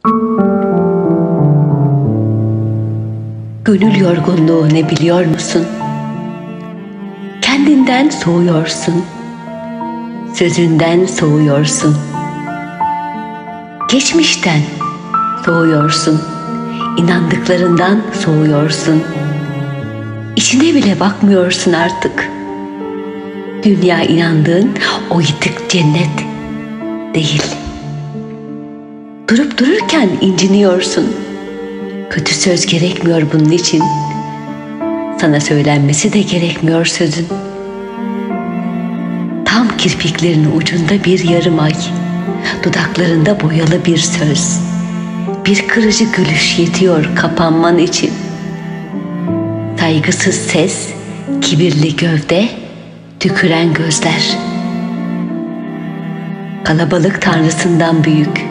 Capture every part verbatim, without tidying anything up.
Gönül yorgunluğu ne biliyor musun? Kendinden soğuyorsun, sözünden soğuyorsun, geçmişten soğuyorsun, inandıklarından soğuyorsun. İçine bile bakmıyorsun artık. Dünya inandığın o yıtık cennet değil. Durup dururken inciniyorsun. Kötü söz gerekmiyor bunun için. Sana söylenmesi de gerekmiyor sözün. Tam kirpiklerinin ucunda bir yarım ay, dudaklarında boyalı bir söz, bir kırıcı gülüş yetiyor kapanman için. Saygısız ses, kibirli gövde, tüküren gözler. Kalabalık tanrısından büyük.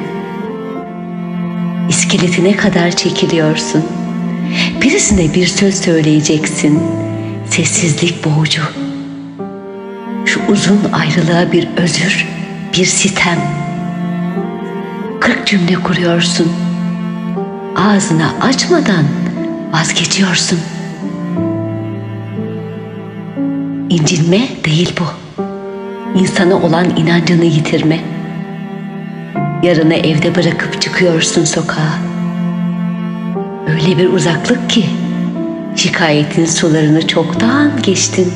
İskeletine kadar çekiliyorsun. Birisine bir söz söyleyeceksin. Sessizlik boğucu. Şu uzun ayrılığa bir özür, bir sitem. Kırk cümle kuruyorsun. Ağzını açmadan vazgeçiyorsun. İncinme değil bu. İnsana olan inancını yitirme. Yarını evde bırakıp çıkıyorsun sokağa. Öyle bir uzaklık ki şikayetin sularını çoktan geçtin.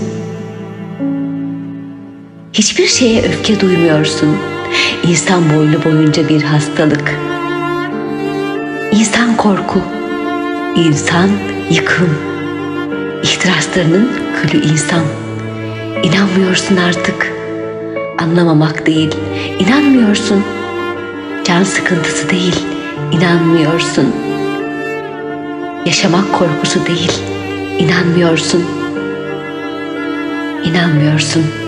Hiçbir şeye öfke duymuyorsun. İnsan boylu boyunca bir hastalık. İnsan korku, insan yıkım. İhtiraslarının külü insan. İnanmıyorsun artık. Anlamamak değil, inanmıyorsun. Can sıkıntısı değil, inanmıyorsun. Yaşamak korkusu değil, inanmıyorsun. İnanmıyorsun.